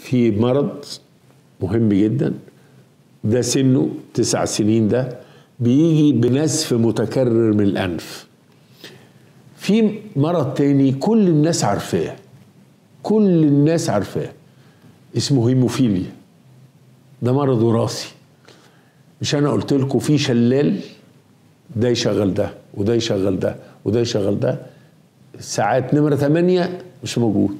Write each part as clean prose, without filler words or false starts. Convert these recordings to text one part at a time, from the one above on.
في مرض مهم جدا، ده سنه 9 سنين، ده بيجي بنزف متكرر من الأنف. في مرض تاني كل الناس عارفاه، كل الناس عارفاه، اسمه هيموفيليا. ده مرض وراثي. مش أنا قلت لكم في شلال ده يشغل ده وده يشغل ده وده يشغل ده، ساعات نمرة 8 مش موجود،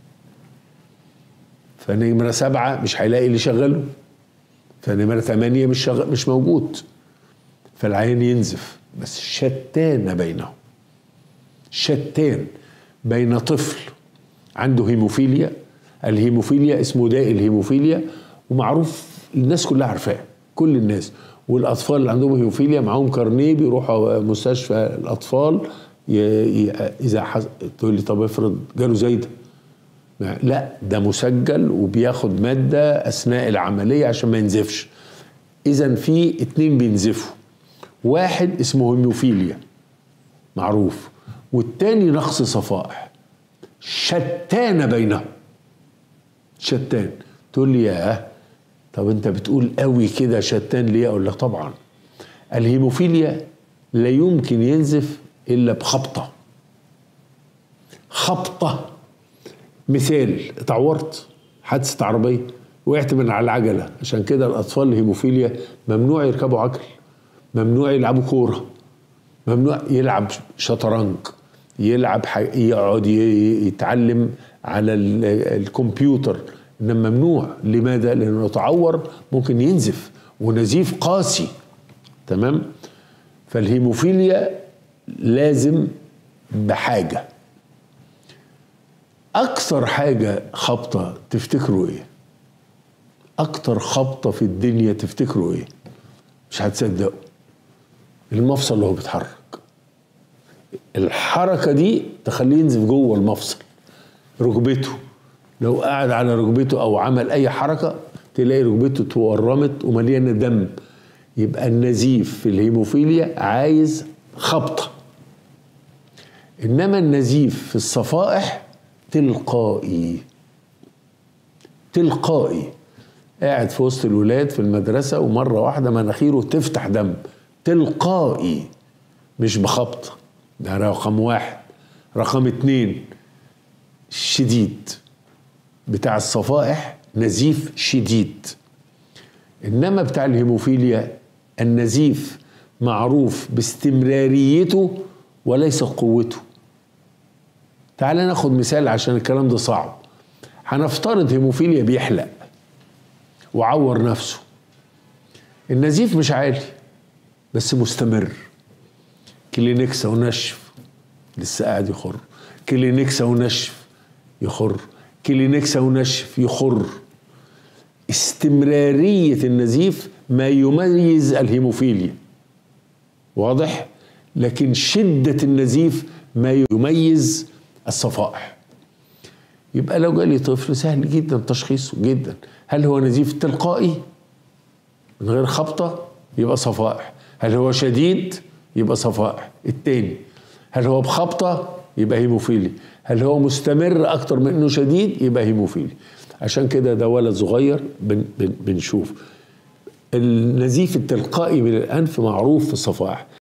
فنمرة 7 مش هيلاقي اللي يشغله، فنمرة 8 مش موجود، فالعيان ينزف. بس شتان بينهم، شتان بين طفل عنده هيموفيليا. الهيموفيليا اسمه داء الهيموفيليا، ومعروف الناس كلها عارفاه، كل الناس. والاطفال اللي عندهم هيموفيليا معاهم كارنيه، بيروحوا مستشفى الاطفال اذا تقول لي طب افرض جاله زايده، لا ده مسجل وبياخد ماده اثناء العمليه عشان ما ينزفش. اذا في 2 بينزفوا، واحد اسمه هيموفيليا معروف، والتاني نقص صفائح. شتان بينهم، شتان. تقول لي ياه، طب انت بتقول قوي كده شتان ليه؟ اقول لك طبعا الهيموفيليا لا يمكن ينزف الا بخبطه. خبطه. مثال، اتعورت حادثه عربيه، وقعت من على العجله، عشان كده الاطفال الهيموفيليا ممنوع يركبوا عجل، ممنوع يلعبوا كوره، ممنوع يلعب شطرنج، يقعد يتعلم على الكمبيوتر، انما ممنوع. لماذا؟ لانه يتعور ممكن ينزف، ونزيف قاسي. تمام؟ فالهيموفيليا لازم بحاجه. اكثر حاجه خبطه تفتكروا ايه؟ اكتر خبطه في الدنيا تفتكروا ايه؟ مش هتصدقوا. المفصل اللي هو بيتحرك، الحركه دي تخليه ينزف جوه المفصل. ركبته، لو قعد على ركبته او عمل اي حركه تلاقي ركبته تورمت ومليانه دم. يبقى النزيف في الهيموفيليا عايز خبطه. انما النزيف في الصفائح تلقائي. تلقائي. قاعد في وسط الولاد في المدرسه ومره واحده مناخيره تفتح دم. تلقائي، مش بخبطه. ده رقم 1. رقم 2 شديد، بتاع الصفائح نزيف شديد. انما بتاع الهيموفيليا النزيف معروف باستمراريته وليس قوته. تعال ناخد مثال عشان الكلام ده صعب. هنفترض هيموفيليا بيحلق وعور نفسه، النزيف مش عالي بس مستمر. كلينكسا ونشف، لسه قاعد يخر. كلينكسا ونشف يخر. كلينكسا ونشف يخر. استمرارية النزيف ما يميز الهيموفيليا، واضح؟ لكن شدة النزيف ما يميز الصفائح. يبقى لو جالي طفل سهل جدا تشخيصه جدا. هل هو نزيف تلقائي من غير خبطة؟ يبقى صفائح. هل هو شديد؟ يبقى صفائح. التاني، هل هو بخبطة؟ يبقى هيموفيلي. هل هو مستمر أكتر من إنه شديد؟ يبقى هيموفيلي. عشان كده ده ولد صغير بنشوف النزيف التلقائي من الأنف معروف في الصفائح.